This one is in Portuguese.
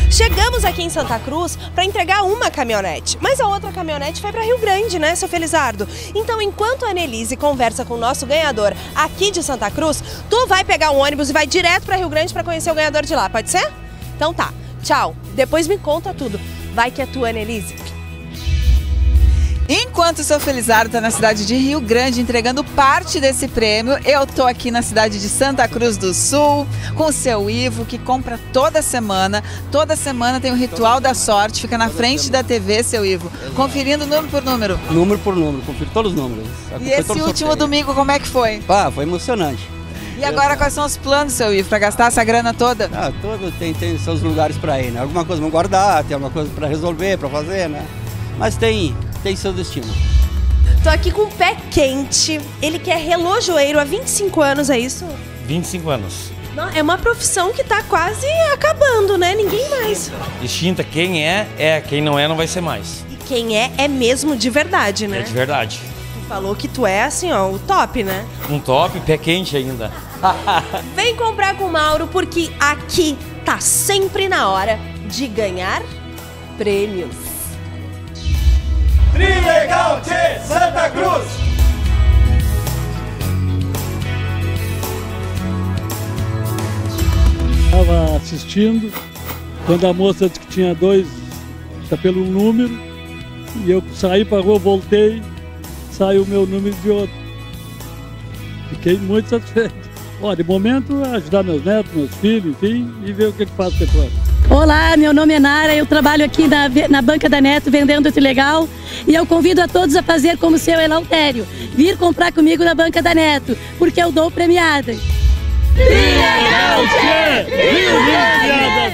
Chegamos aqui em Santa Cruz para entregar uma caminhonete, mas a outra caminhonete foi para Rio Grande, né, seu Felizardo? Então, enquanto a Annelise conversa com o nosso ganhador aqui de Santa Cruz, tu vai pegar um ônibus e vai direto para Rio Grande para conhecer o ganhador de lá, pode ser? Então tá, tchau. Depois me conta tudo. Vai que é tua, Annelise. Enquanto o seu Felizardo está na cidade de Rio Grande entregando parte desse prêmio, eu tô aqui na cidade de Santa Cruz do Sul com o seu Ivo, que compra toda semana. Toda semana tem o Ritual da Sorte, fica na frente da TV, seu Ivo, conferindo número por número. Número por número, confiro todos os números. E esse último domingo, como é que foi? Ah, foi emocionante. E agora quais são os planos, seu Ivo, para gastar essa grana toda? Ah, tem seus lugares para ir, né? Alguma coisa vamos guardar, tem alguma coisa para resolver, para fazer, né? Mas tem seu destino. Tô aqui com o pé quente. Ele que é relojoeiro há 25 anos, é isso? 25 anos. Não, é uma profissão que tá quase acabando, né? Ninguém mais. Extinta, quem é, quem não é, não vai ser mais. E quem é mesmo de verdade, né? É de verdade. Tu falou que tu é, assim, ó, o top, né? Um top, pé quente ainda. Vem comprar com o Mauro, porque aqui tá sempre na hora de ganhar prêmios. Trilegal de Santa Cruz! Estava assistindo, quando a moça disse que tinha dois, está pelo número, e eu saí para a rua, voltei, saiu o meu número de outro. Fiquei muito satisfeito. Ó, de momento, ajudar meus netos, meus filhos, enfim, e ver o que faço depois. Olá, meu nome é Nara, eu trabalho aqui na Banca da Neto vendendo o Trilegal e eu convido a todos a fazer como o seu Eleutério, vir comprar comigo na Banca da Neto, porque eu dou premiada. Trilegal, Rio Grande!